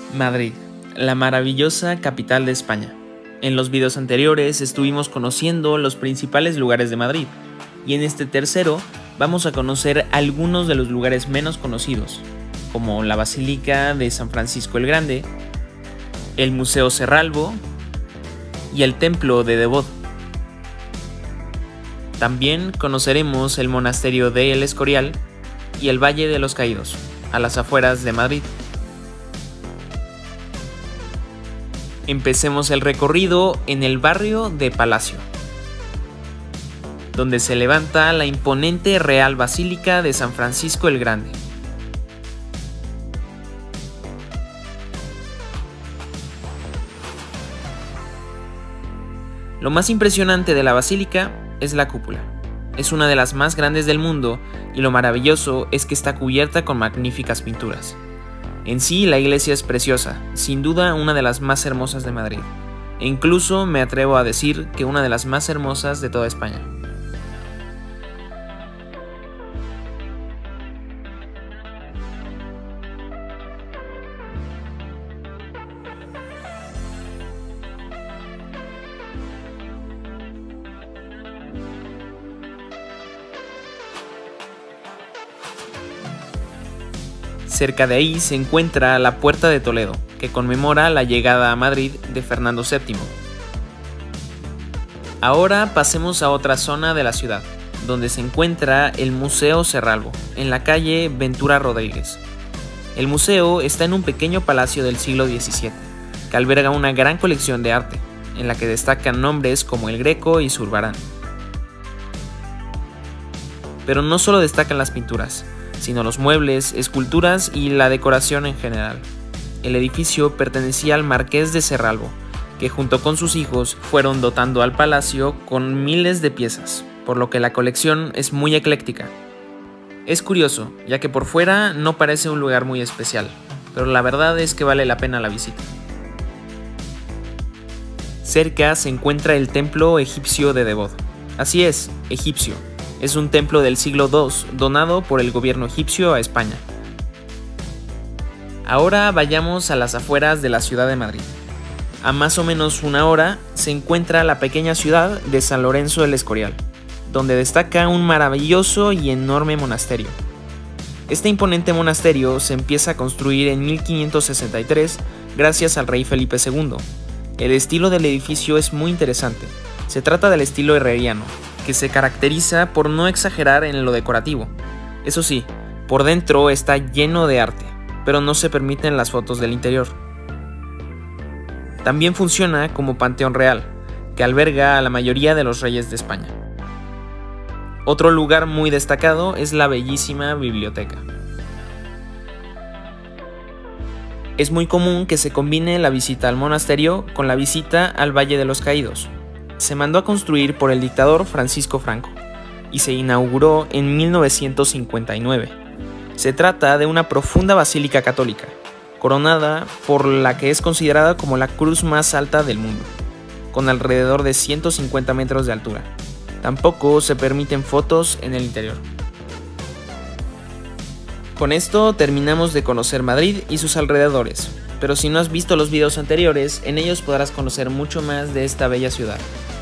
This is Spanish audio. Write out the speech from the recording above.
Madrid, la maravillosa capital de España. En los videos anteriores estuvimos conociendo los principales lugares de Madrid, y en este tercero vamos a conocer algunos de los lugares menos conocidos, como la Basílica de San Francisco el Grande, el Museo Serralbo y el Templo de Devot. También conoceremos el Monasterio de El Escorial y el Valle de los Caídos, a las afueras de Madrid. Empecemos el recorrido en el barrio de Palacio, donde se levanta la imponente Real Basílica de San Francisco el Grande. Lo más impresionante de la basílica es la cúpula. Es una de las más grandes del mundo y lo maravilloso es que está cubierta con magníficas pinturas. En sí, la iglesia es preciosa, sin duda una de las más hermosas de Madrid, e incluso me atrevo a decir que una de las más hermosas de toda España. Cerca de ahí se encuentra la Puerta de Toledo, que conmemora la llegada a Madrid de Fernando VII. Ahora pasemos a otra zona de la ciudad, donde se encuentra el Museo Serralbo, en la calle Ventura Rodríguez. El museo está en un pequeño palacio del siglo XVII, que alberga una gran colección de arte, en la que destacan nombres como el Greco y Zurbarán. Pero no solo destacan las pinturas, sino los muebles, esculturas y la decoración en general. El edificio pertenecía al Marqués de Serralbo, que junto con sus hijos fueron dotando al palacio con miles de piezas, por lo que la colección es muy ecléctica. Es curioso, ya que por fuera no parece un lugar muy especial, pero la verdad es que vale la pena la visita. Cerca se encuentra el templo egipcio de Devot. Así es, egipcio. Es un templo del siglo II donado por el gobierno egipcio a España. Ahora vayamos a las afueras de la ciudad de Madrid. A más o menos una hora se encuentra la pequeña ciudad de San Lorenzo del Escorial, donde destaca un maravilloso y enorme monasterio. Este imponente monasterio se empieza a construir en 1563 gracias al rey Felipe II. El estilo del edificio es muy interesante. Se trata del estilo herreriano, que se caracteriza por no exagerar en lo decorativo. Eso sí, por dentro está lleno de arte, pero no se permiten las fotos del interior. También funciona como panteón real, que alberga a la mayoría de los reyes de España. Otro lugar muy destacado es la bellísima biblioteca. Es muy común que se combine la visita al monasterio con la visita al Valle de los Caídos. Se mandó a construir por el dictador Francisco Franco y se inauguró en 1959. Se trata de una profunda basílica católica, coronada por la que es considerada como la cruz más alta del mundo, con alrededor de 150 metros de altura. Tampoco se permiten fotos en el interior. Con esto terminamos de conocer Madrid y sus alrededores, pero si no has visto los videos anteriores, en ellos podrás conocer mucho más de esta bella ciudad.